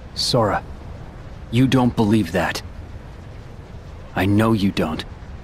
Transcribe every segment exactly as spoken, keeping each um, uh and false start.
Sora, you don't believe that. I know you don't.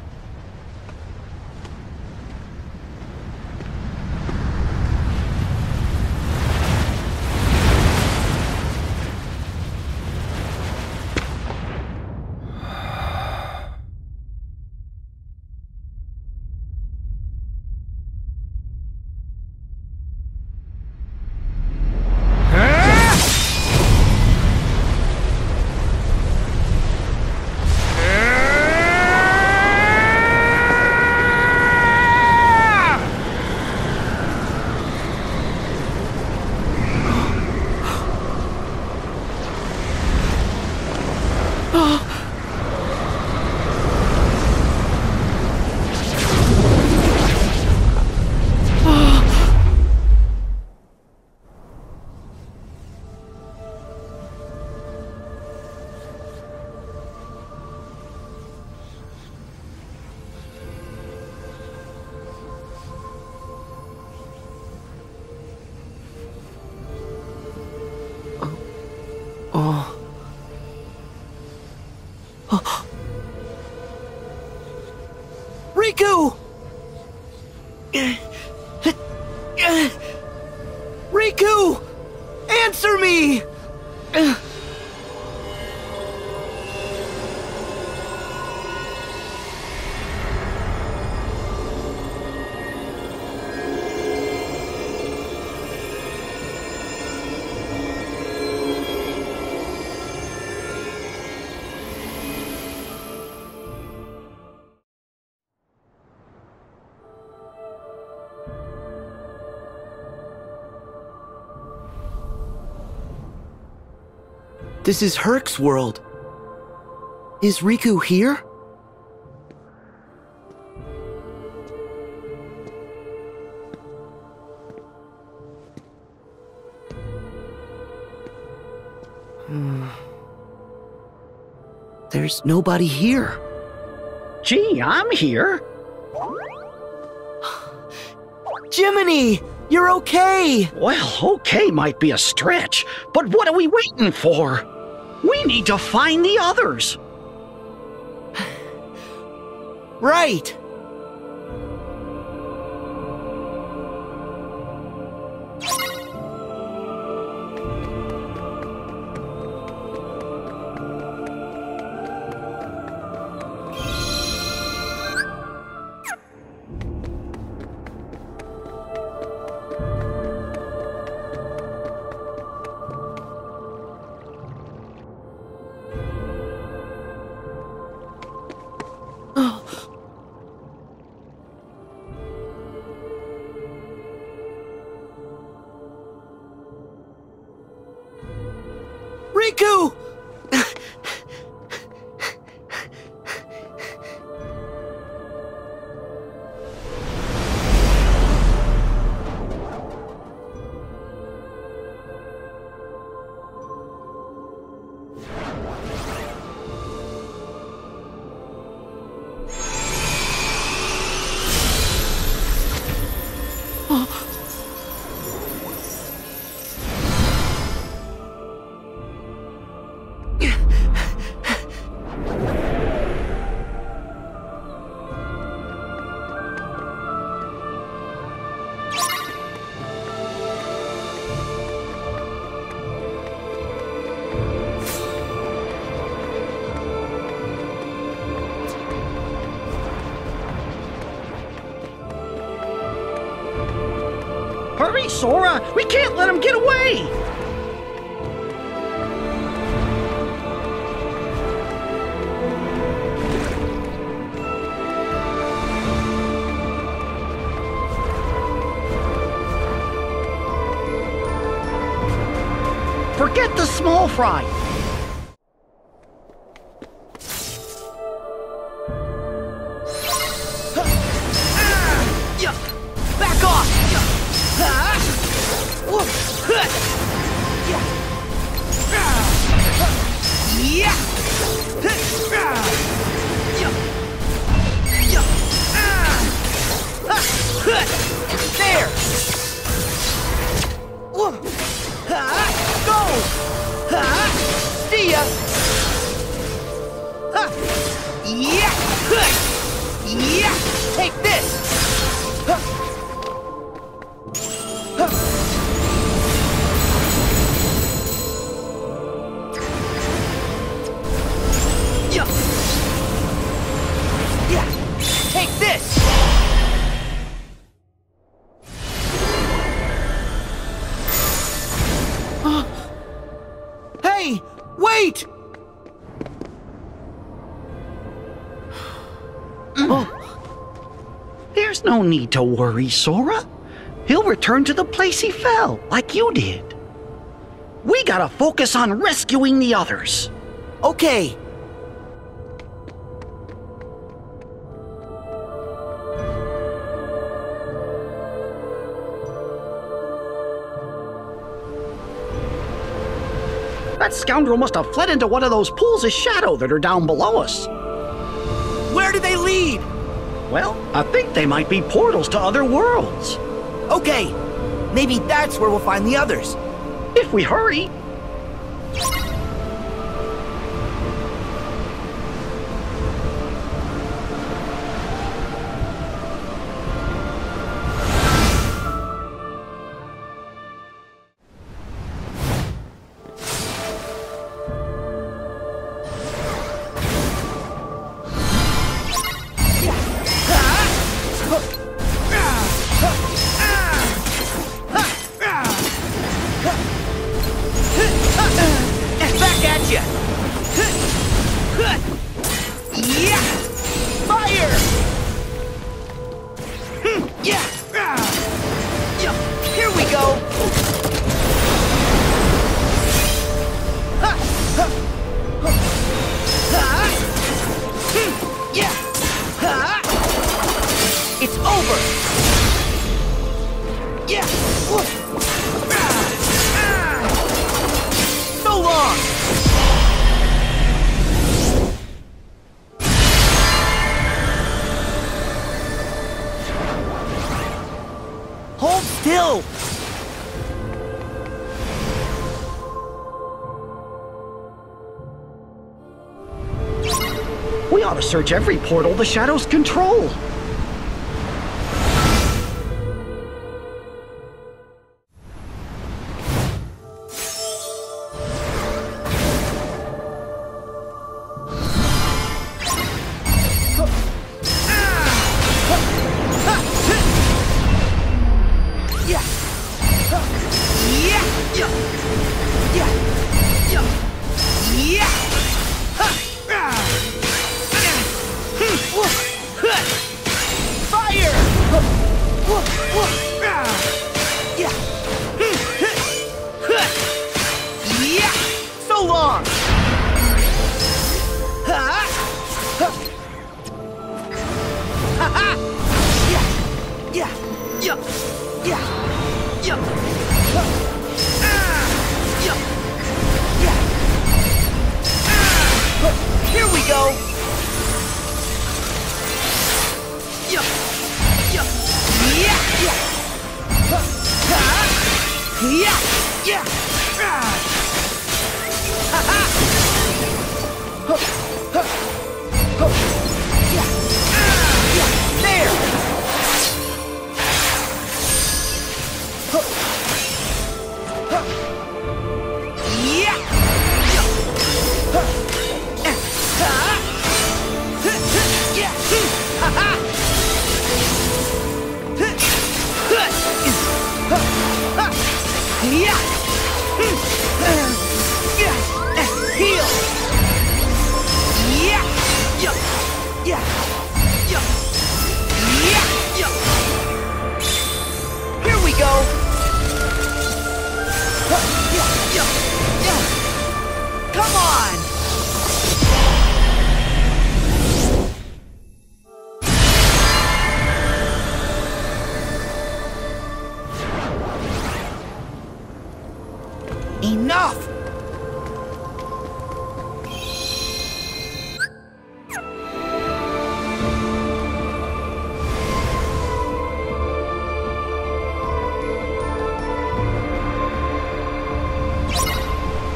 Riku! Riku! Answer me! This is K H U X world. Is Riku here? Hmm. There's nobody here. Gee, I'm here. Jiminy! You're okay! Well, okay might be a stretch, but what are we waiting for? We need to find the others. Right! Riku! Hurry, Sora! We can't let him get away! Forget the small fry! Back off! There! Go! See ya! Huh. Yeah! Huh. Yeah! Take this! Huh. Huh. Yeah! Yeah! Take this! Hey! Wait! Oh. There's no need to worry, Sora. He'll return to the place he fell, like you did. We gotta focus on rescuing the others. Okay. That scoundrel must have fled into one of those pools of shadow that are down below us. Where do they lead? Well, I think they might be portals to other worlds. Okay. Maybe that's where we'll find the others. If we hurry. It's over! Yeah! So long! Hold still! We ought to search every portal the shadows control.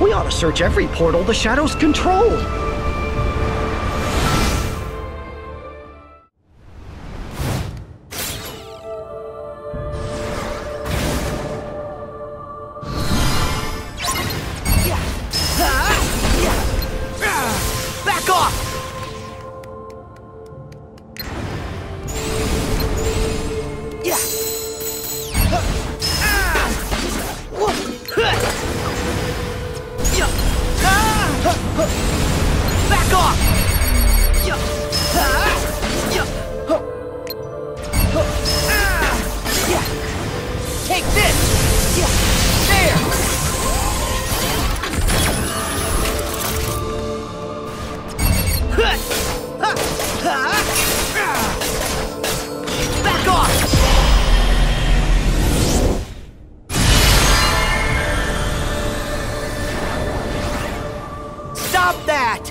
We ought to search every portal the shadows control. Back off! Yeah. Back off! Take this! There! Back off! Stop that!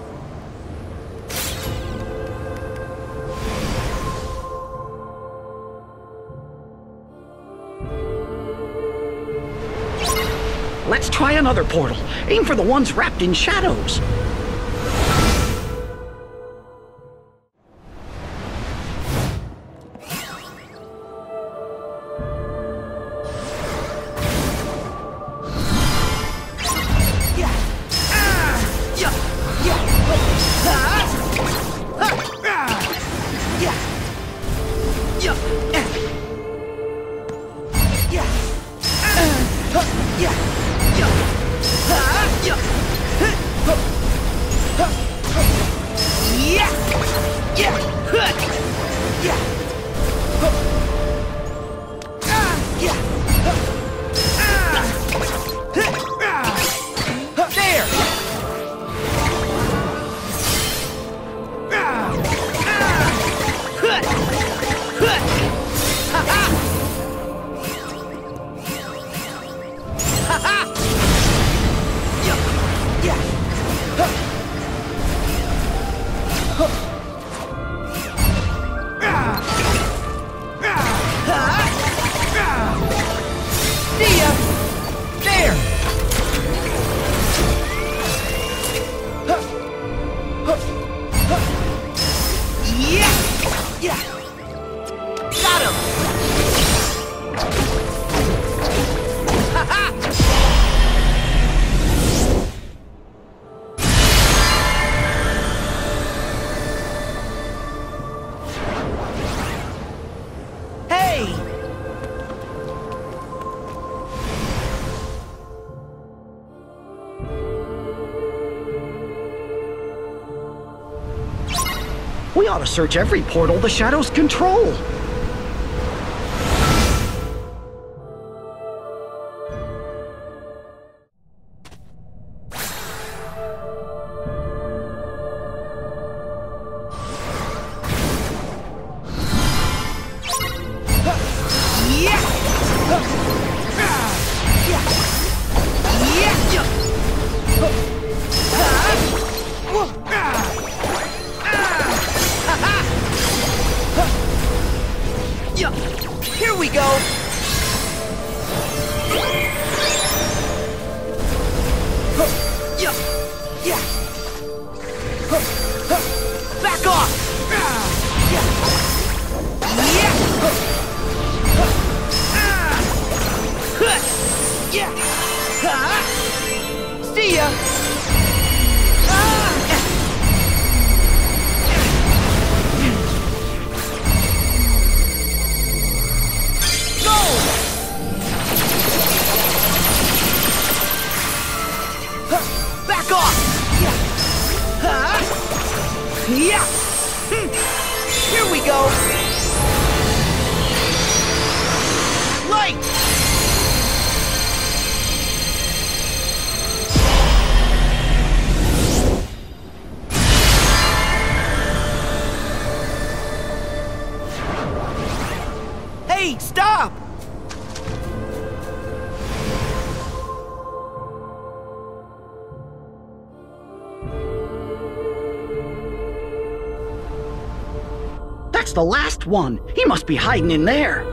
Let's try another portal. Aim for the ones wrapped in shadows. We ought to search every portal the shadows control. Here we go! Back off! See ya! Back off! Yeah! Here we go! Light! Hey, stop! That's the last one. He must be hiding in there.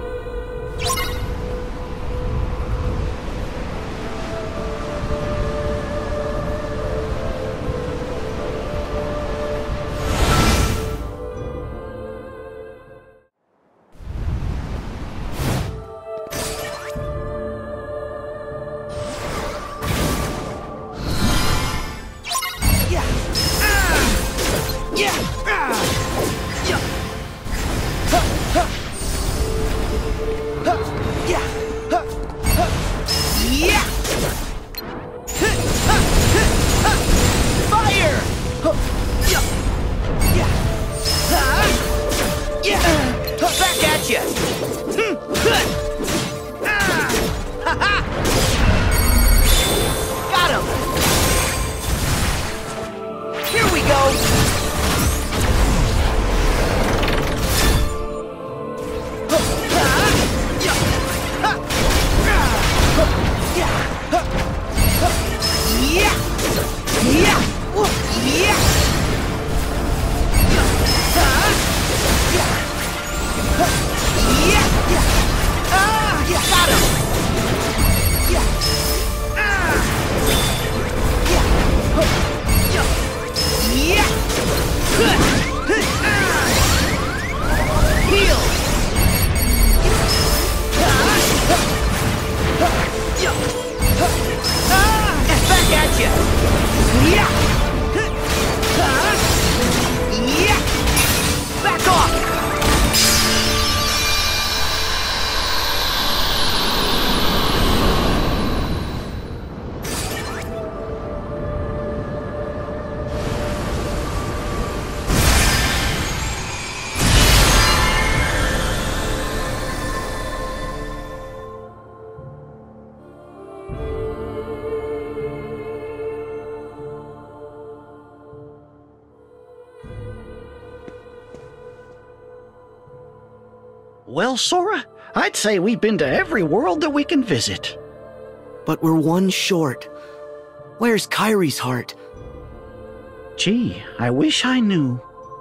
Well, Sora, I'd say we've been to every world that we can visit. But we're one short. Where's Kyrie's heart? Gee, I wish I knew.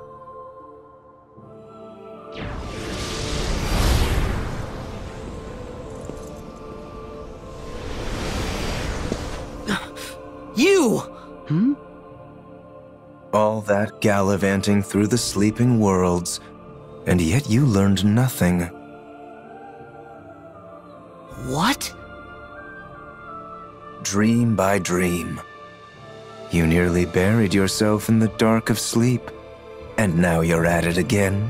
You! Hmm? All that gallivanting through the sleeping worlds, and yet you learned nothing. What? Dream by dream. You nearly buried yourself in the dark of sleep, and now you're at it again.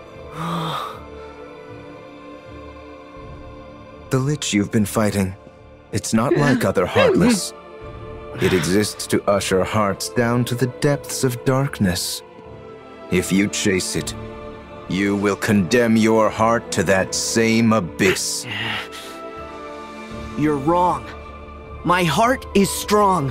The Lich you've been fighting, it's not like other Heartless. It exists to usher hearts down to the depths of darkness. If you chase it, you will condemn your heart to that same abyss. You're wrong. My heart is strong.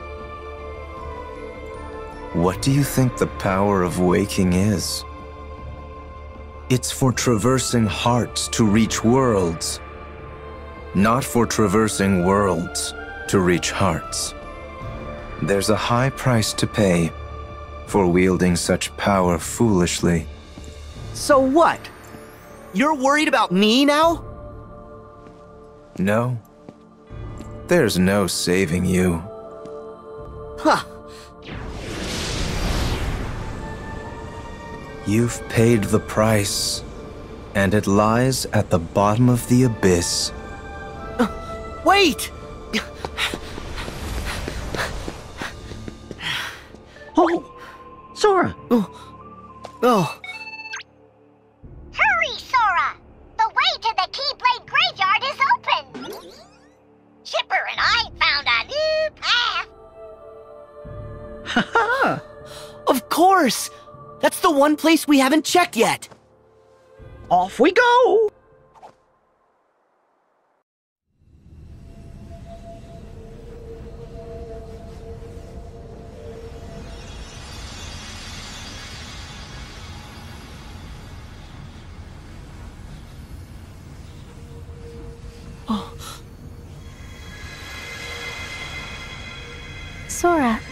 What do you think the power of waking is? It's for traversing hearts to reach worlds, not for traversing worlds to reach hearts. There's a high price to pay for wielding such power foolishly. So what? You're worried about me now? No. There's no saving you. Huh. You've paid the price, and it lies at the bottom of the abyss. Uh, wait! Oh, Sora! Oh. Oh. Hurry, Sora! The way to the Keyblade graveyard is open! Chipper and I found a new path! Ha-ha! Of course! That's the one place we haven't checked yet! Off we go! Sora.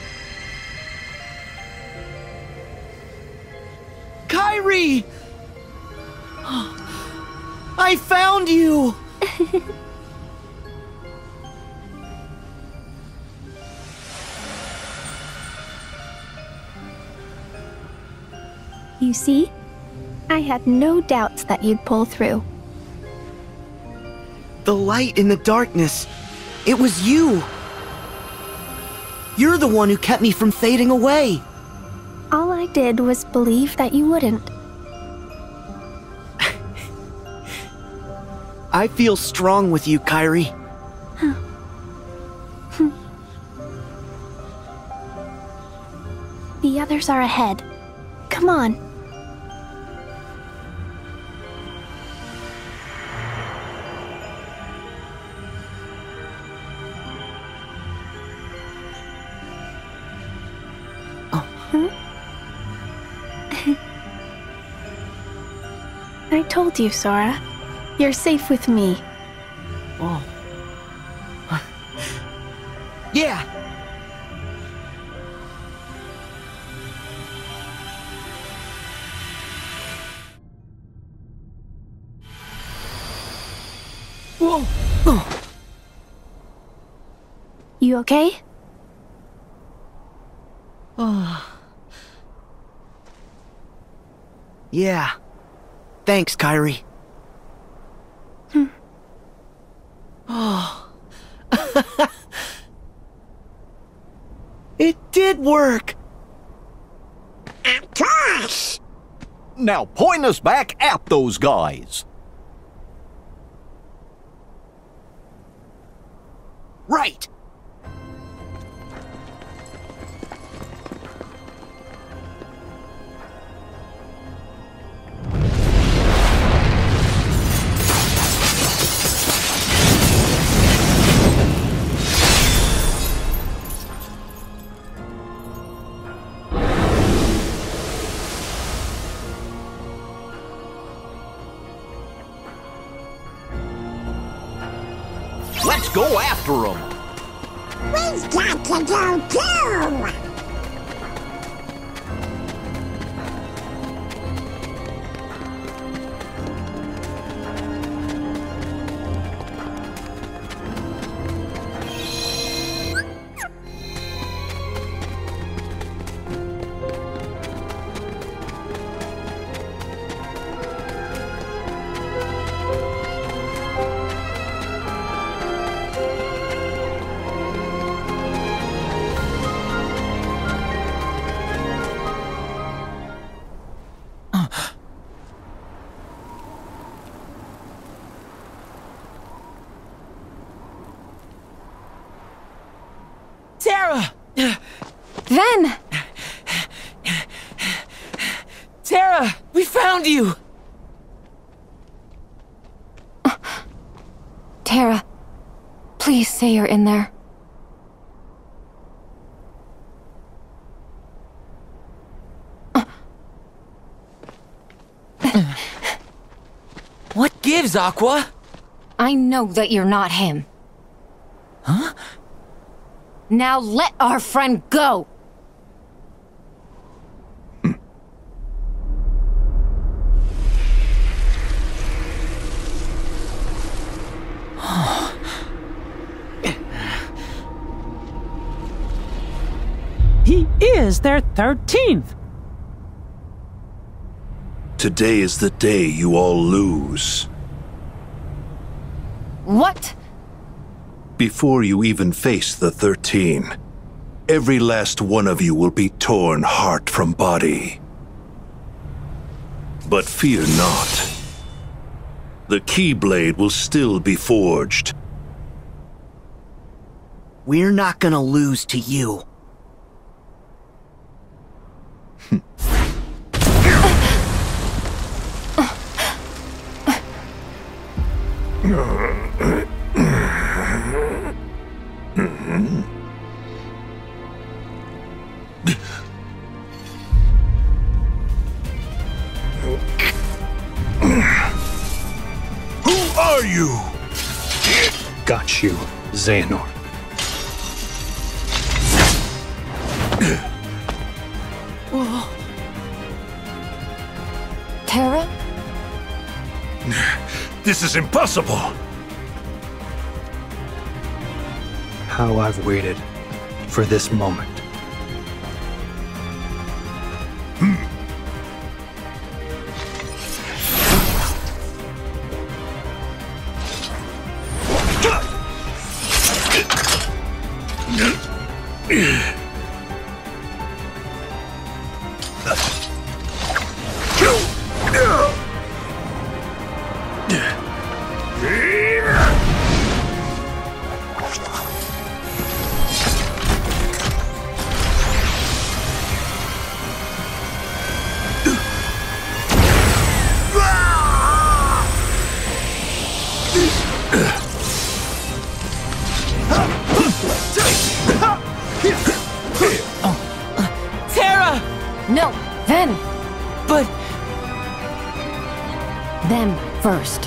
Kyrie! I found you! You see? I had no doubts that you'd pull through. The light in the darkness. It was you! You're the one who kept me from fading away! All I did was believe that you wouldn't. I feel strong with you, Kyrie. Huh. Hm. The others are ahead. Come on. Oh. Huh? I told you, Sora. You're safe with me. Oh. Yeah, You okay? Yeah. Thanks, Kyrie. Hmm. Oh. It did work! Of course! Now point us back at those guys. Right! Let's go after them. We've got to go too! Tara! Ven! Tara! We found you! Tara, please say you're in there. What gives, Aqua? I know that you're not him. Huh? Now let our friend go! He is their thirteenth! Today is the day you all lose. What? Before you even face the thirteen, every last one of you will be torn heart from body. But fear not. The Keyblade will still be forged. We're not gonna lose to you. Who are you? Got you, Xehanort. Tara? This is impossible! How I've waited for this moment. Tara! No, Ven! But... Them first.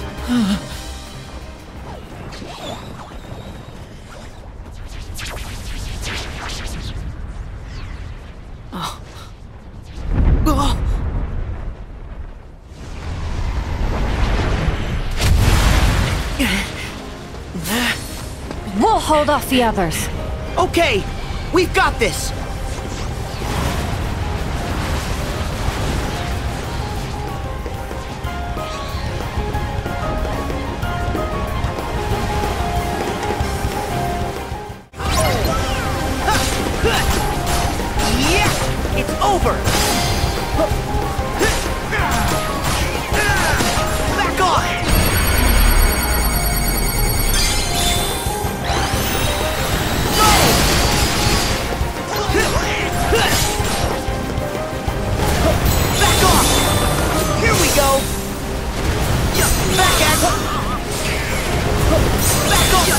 hold off the others. Okay, we've got this. Yeah, it's over. Back off. Back off! Here we go! Back at Back off!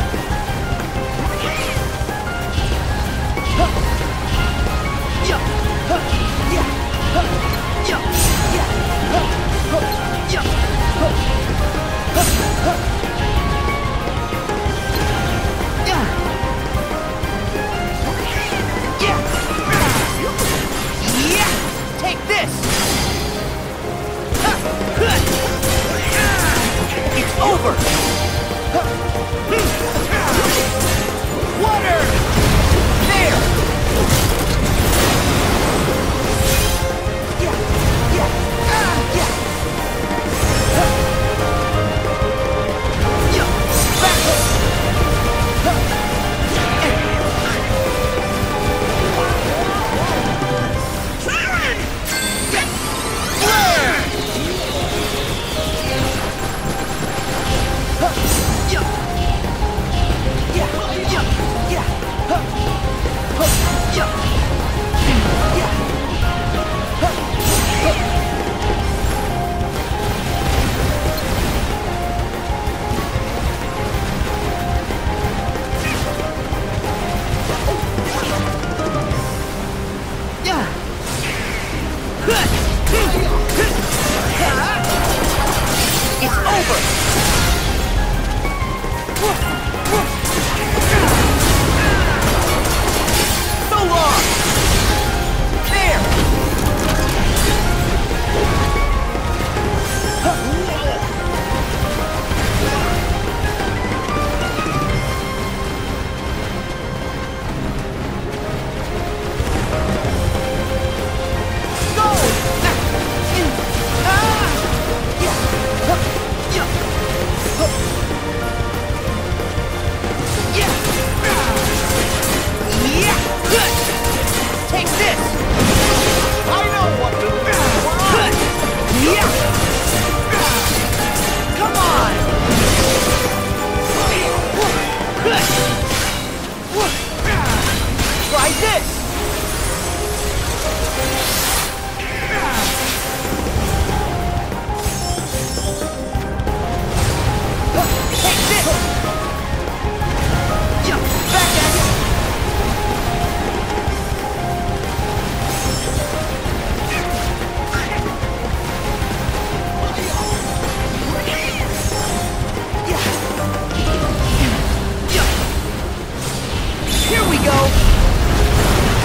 Take this! It's over! Water! There! Yeah! Yeah! Yeah! Back! It's over! So long! There! Go! Take this! I know what to do! Come on! Try this! Take this! Back at it! Here we go!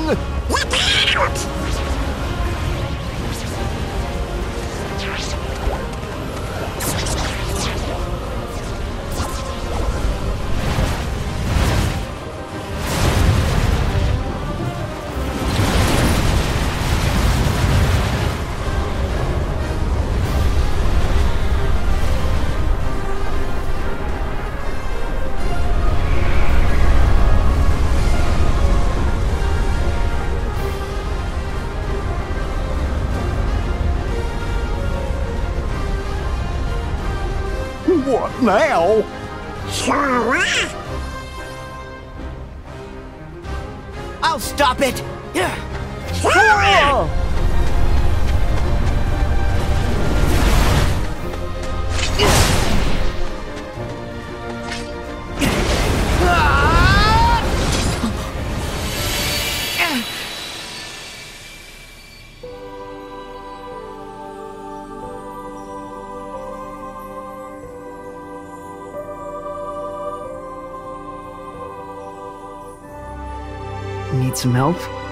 Look out! What now? Sora? I'll stop it! Sora! Need some help?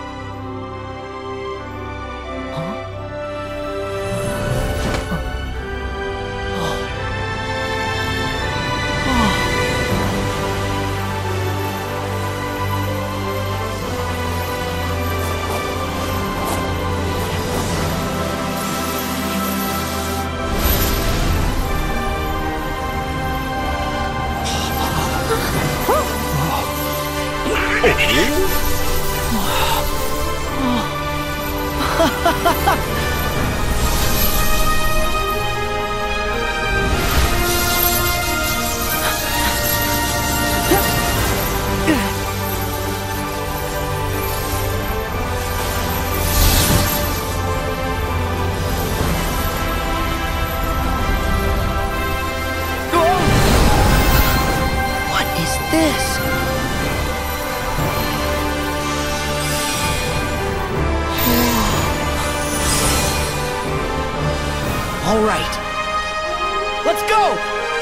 All right. Let's go!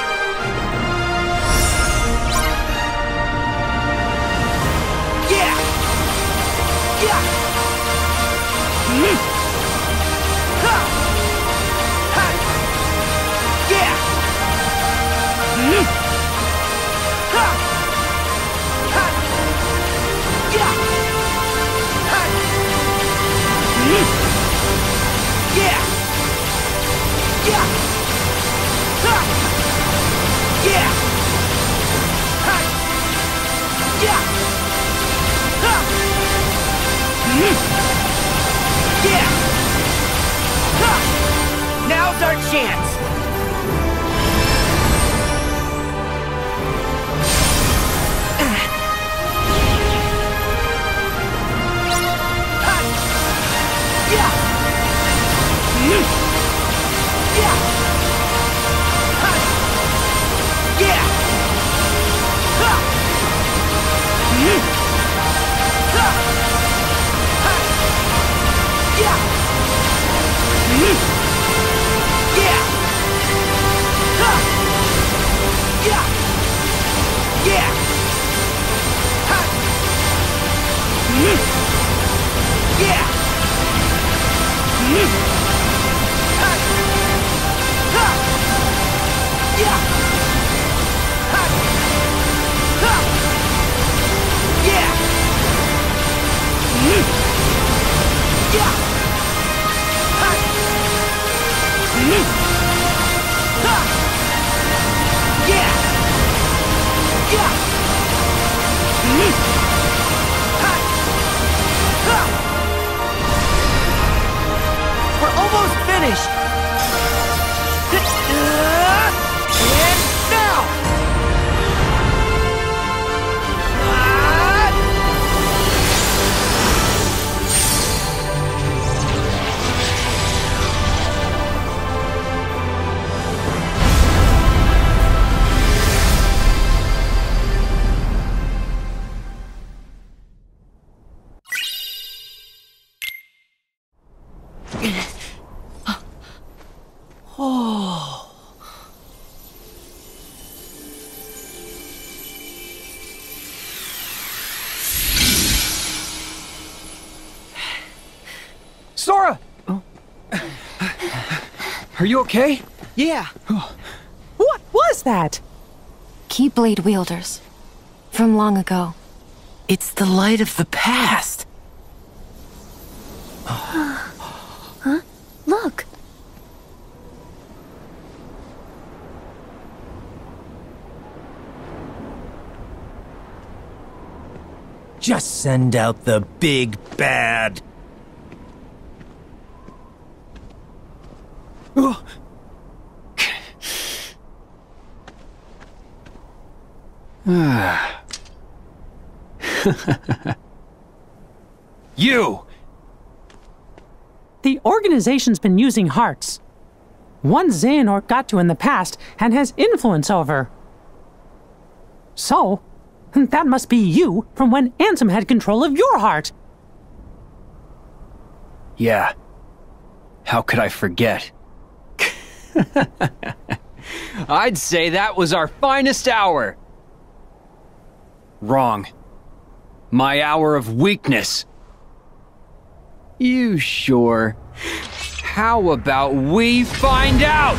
Yeah! Yeah! Mm. Ha! Ha! Yeah! Mm. Ha! Ha! Yeah! Ha! Mm. Yeah! Yeah! Ha! Yeah! Ha! Yeah! Ha! Mm. Yeah! Ha! Now's our chance! Ha! Yeah! Mm. Yeah! Ha! Yeah! Ha! Mm. Ha! Ha! Yeah! Mm. Yeah! Are you okay? Yeah. What was that? Keyblade wielders. From long ago. It's the light of the past. Huh? Look. Just send out the big bad. You! The organization's been using hearts. One Xehanort got to in the past and has influence over. So, that must be you from when Ansem had control of your heart. Yeah. How could I forget? I'd say that was our finest hour. Wrong. My hour of weakness. You sure? How about we find out?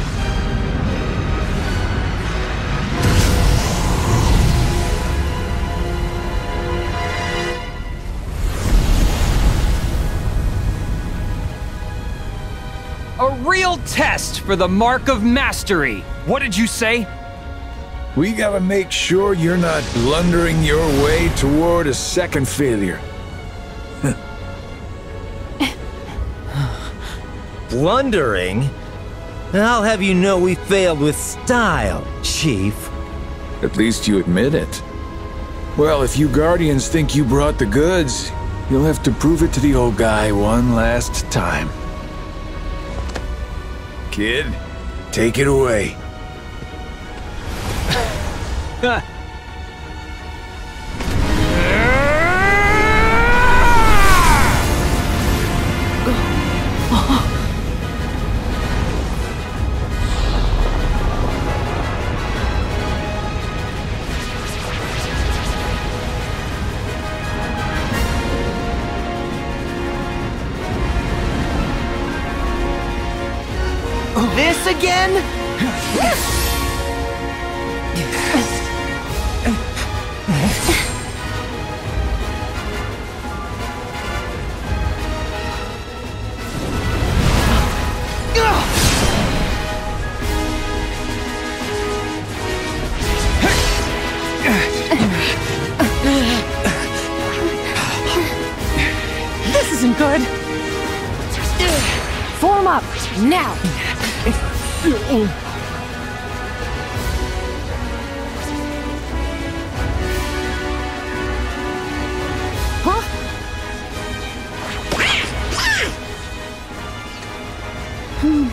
A real test for the mark of mastery. What did you say? We gotta make sure you're not blundering your way toward a second failure. Blundering? I'll have you know we failed with style, Chief. At least you admit it. Well, if you Guardians think you brought the goods, you'll have to prove it to the old guy one last time. Kid, take it away. This again? This isn't good. Form up, now! Huh? Hmm.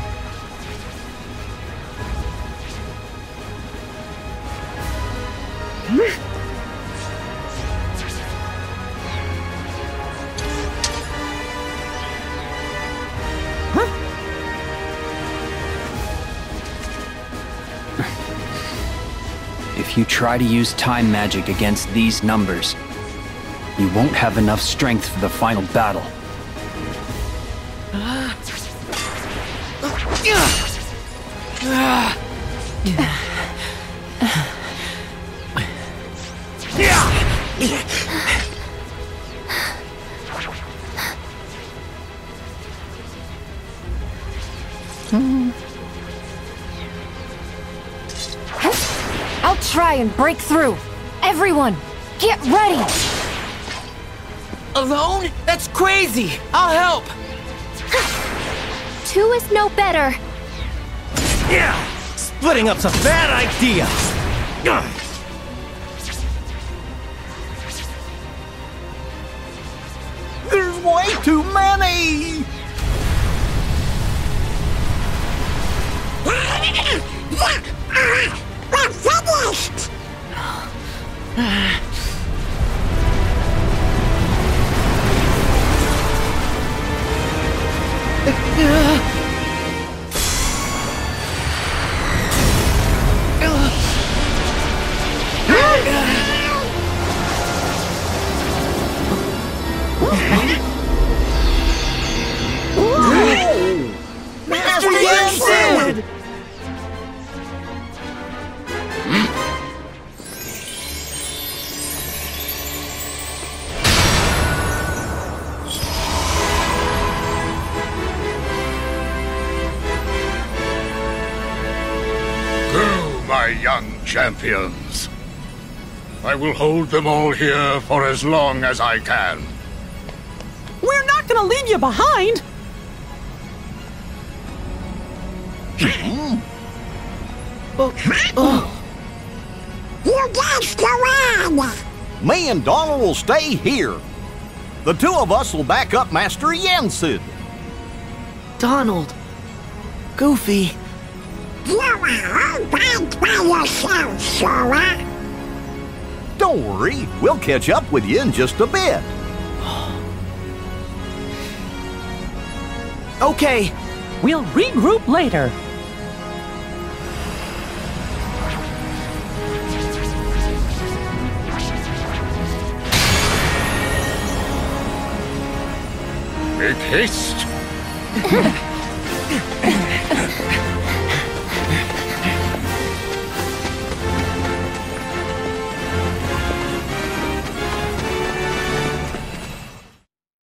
If you try to use time magic against these numbers, you won't have enough strength for the final battle. I'll try and break through. Everyone, get ready! Alone? That's crazy! I'll help! Two is no better. Yeah! Splitting up's a bad idea! There's way too many! We're finished! Master Yi! my young champions. I will hold them all here for as long as I can. We're not gonna leave you behind! oh, oh. You guys go on! Me and Donald will stay here. The two of us will back up Master Yensid. Donald. Goofy. You are all back by yourself, Sora. Don't worry, we'll catch up with you in just a bit. Okay. We'll regroup later. Make haste.